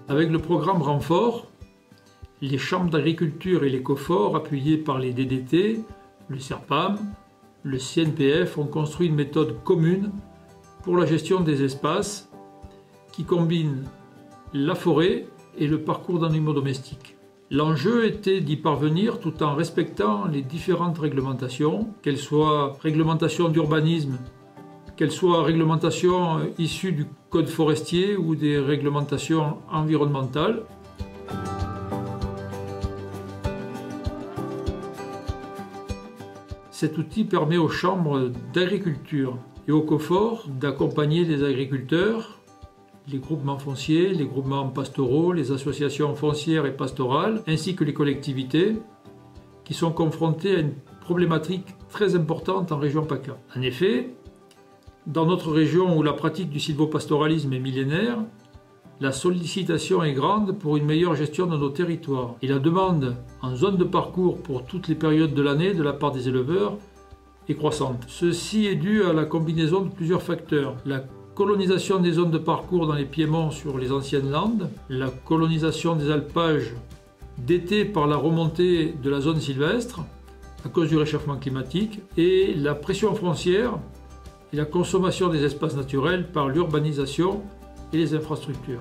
Avec le programme Renfort, les chambres d'agriculture et les COFOR, appuyés par les DDT, le CERPAM, le CNPF, ont construit une méthode commune pour la gestion des espaces qui combine la forêt et le parcours d'animaux domestiques. L'enjeu était d'y parvenir tout en respectant les différentes réglementations, qu'elles soient réglementations d'urbanisme, qu'elles soient réglementations issues du code forestier ou des réglementations environnementales. Cet outil permet aux chambres d'agriculture et aux COFOR d'accompagner les agriculteurs, les groupements fonciers, les groupements pastoraux, les associations foncières et pastorales, ainsi que les collectivités, qui sont confrontées à une problématique très importante en région PACA. En effet, dans notre région où la pratique du sylvopastoralisme est millénaire, la sollicitation est grande pour une meilleure gestion de nos territoires. Et la demande en zone de parcours pour toutes les périodes de l'année de la part des éleveurs est croissante. Ceci est dû à la combinaison de plusieurs facteurs. La colonisation des zones de parcours dans les piémonts sur les anciennes landes, la colonisation des alpages d'été par la remontée de la zone sylvestre à cause du réchauffement climatique et la pression foncière et la consommation des espaces naturels par l'urbanisation et les infrastructures.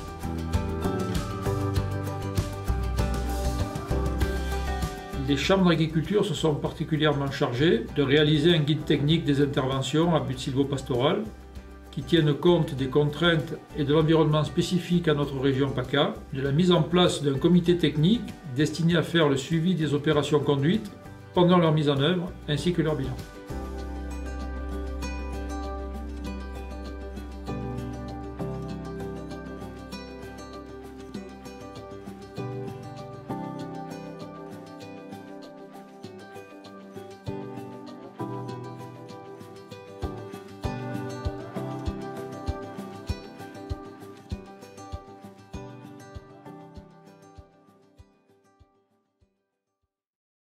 Les chambres d'agriculture se sont particulièrement chargées de réaliser un guide technique des interventions à but sylvopastoral qui tiennent compte des contraintes et de l'environnement spécifique à notre région PACA, de la mise en place d'un comité technique destiné à faire le suivi des opérations conduites pendant leur mise en œuvre ainsi que leur bilan.